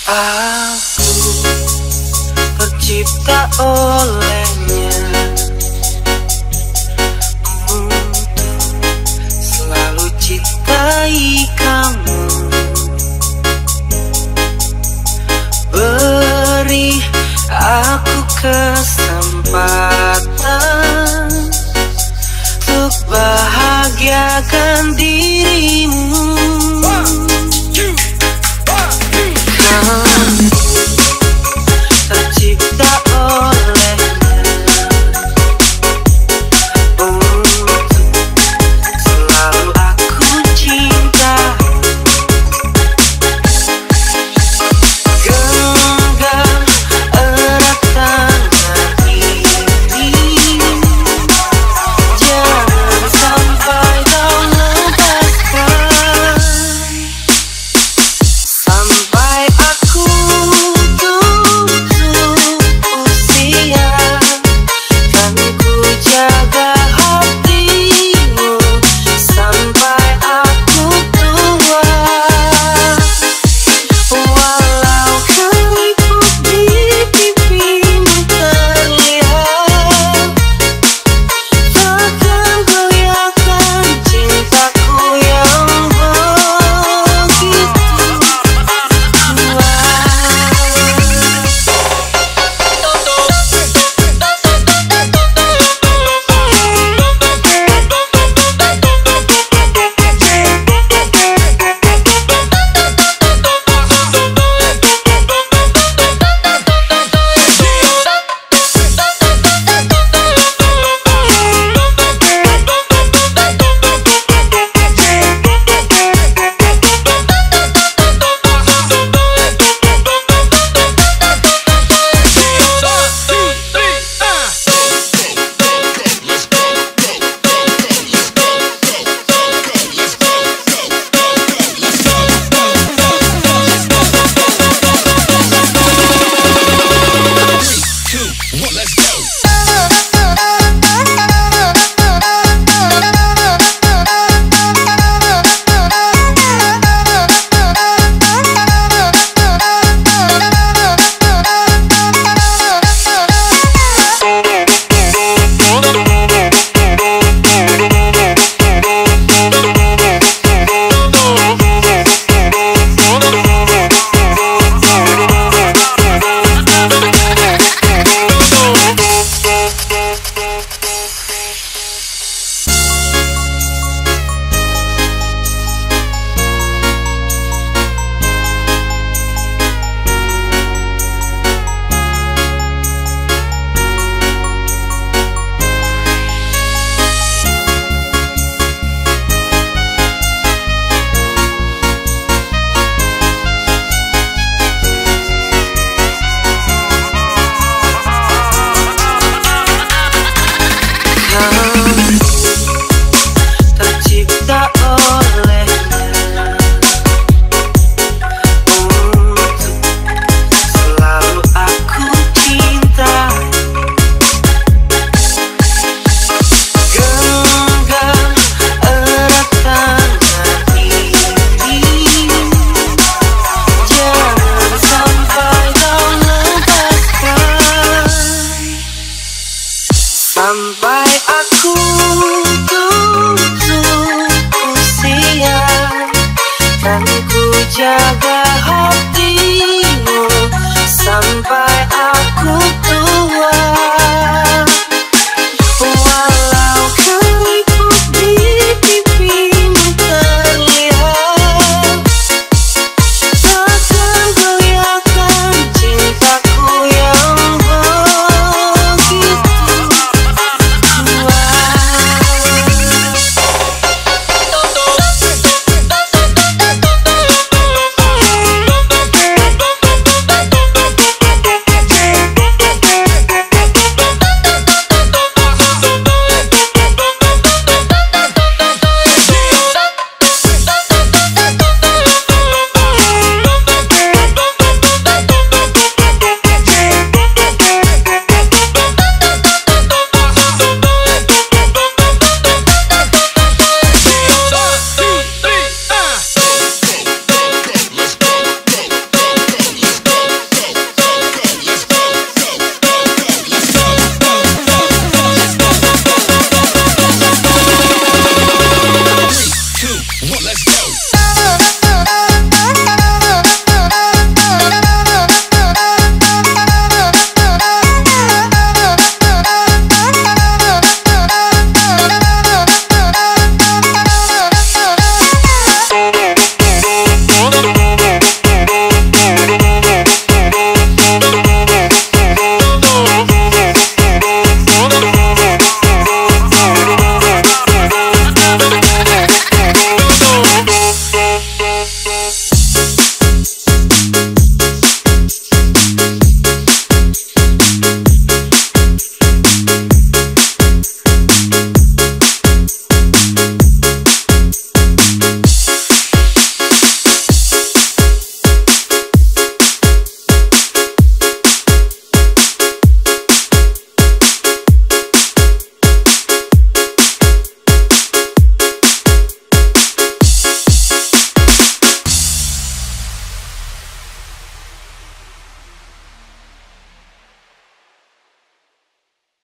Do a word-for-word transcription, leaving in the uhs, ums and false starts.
Aku tercipta olehnya untuk selalu cintai kamu. Beri aku kesempatan untuk bahagiakan dirimu. Kamu tercipta olehnya untuk selalu aku cinta. Genggam erat tangan ini, jangan sampai kau lepaskan. Sampai aku tutup usia, kan ku jaga hatimu sampai aku tua. Walau keriput di pipimu terlihat, takkan goyahkan cintaku yang begitu tercipta olehnya untuk selalu aku cinta. Genggam erat tangan ini, jangan sampai kau lepaskan. Sampai aku tutup usia, kan ku jaga